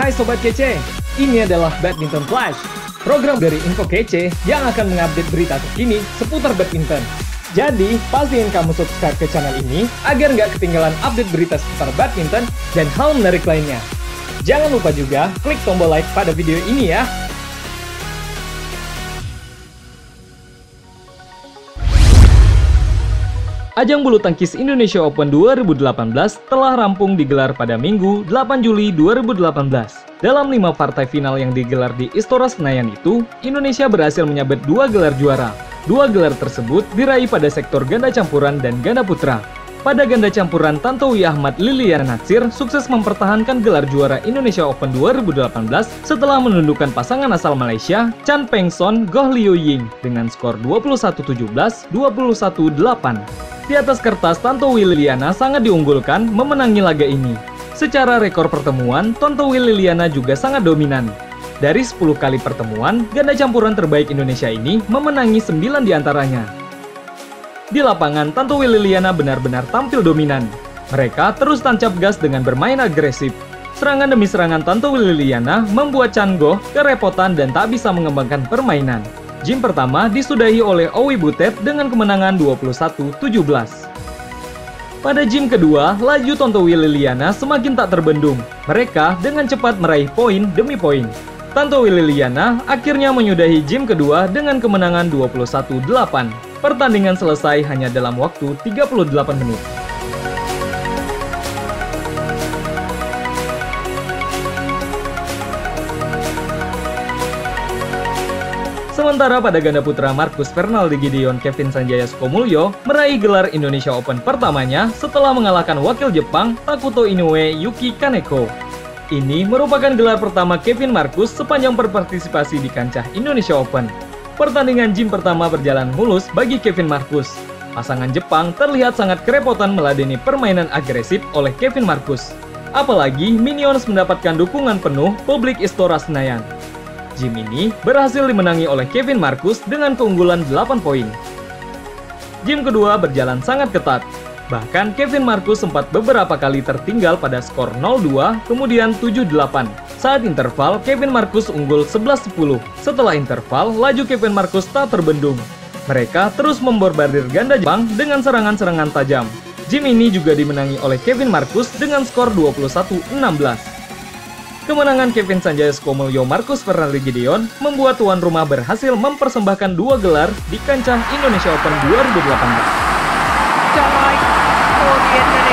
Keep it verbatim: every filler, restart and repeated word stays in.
Hai Sobat Kece, ini adalah Badminton Flash, program dari Info Kece yang akan mengupdate berita terkini seputar badminton. Jadi, pastiin kamu subscribe ke channel ini agar nggak ketinggalan update berita seputar badminton dan hal menarik lainnya. Jangan lupa juga klik tombol like pada video ini ya. Ajang bulu tangkis Indonesia Open dua ribu delapan belas telah rampung digelar pada Minggu delapan Juli dua ribu delapan belas. Dalam lima partai final yang digelar di Istora Senayan itu, Indonesia berhasil menyabet dua gelar juara. Dua gelar tersebut diraih pada sektor ganda campuran dan ganda putra. Pada ganda campuran, Tantowi Ahmad Liliana Natsir sukses mempertahankan gelar juara Indonesia Open dua ribu delapan belas setelah menundukkan pasangan asal Malaysia, Chan Peng Son Goh Liu Ying dengan skor dua puluh satu tujuh belas, dua puluh satu delapan. Di atas kertas, Tantowi Liliana sangat diunggulkan memenangi laga ini. Secara rekor pertemuan, Tantowi Liliana juga sangat dominan. Dari sepuluh kali pertemuan, ganda campuran terbaik Indonesia ini memenangi sembilan diantaranya. Di lapangan, Tantowi Liliana benar-benar tampil dominan. Mereka terus tancap gas dengan bermain agresif. Serangan demi serangan Tantowi Liliana membuat Chan Goh kerepotan dan tak bisa mengembangkan permainan. Game pertama disudahi oleh Owi Butet dengan kemenangan dua puluh satu tujuh belas. Pada game kedua, laju Tantowi Liliana semakin tak terbendung. Mereka dengan cepat meraih poin demi poin. Tantowi Liliana akhirnya menyudahi game kedua dengan kemenangan dua puluh satu delapan. Pertandingan selesai hanya dalam waktu tiga puluh delapan menit. Sementara pada ganda putra, Marcus Fernaldi Gideon Kevin Sanjaya Sukomulyo meraih gelar Indonesia Open pertamanya setelah mengalahkan wakil Jepang Takuto Inoue Yuki Kaneko. Ini merupakan gelar pertama Kevin Marcus sepanjang berpartisipasi di kancah Indonesia Open. Pertandingan game pertama berjalan mulus bagi Kevin Marcus. Pasangan Jepang terlihat sangat kerepotan meladeni permainan agresif oleh Kevin Marcus. Apalagi Minions mendapatkan dukungan penuh publik Istora Senayan. Game ini berhasil dimenangi oleh Kevin Marcus dengan keunggulan delapan poin. Game kedua berjalan sangat ketat. Bahkan Kevin Marcus sempat beberapa kali tertinggal pada skor nol dua, kemudian tujuh delapan. Saat interval, Kevin Marcus unggul sebelas sepuluh. Setelah interval, laju Kevin Marcus tak terbendung. Mereka terus memborbardir ganda Jepang dengan serangan-serangan tajam. Game ini juga dimenangi oleh Kevin Marcus dengan skor dua puluh satu enam belas. Kemenangan Kevin Sanjaya Sukomulyo Marcus Fernaldi Gideon membuat tuan rumah berhasil mempersembahkan dua gelar di kancah Indonesia Open dua ribu delapan belas.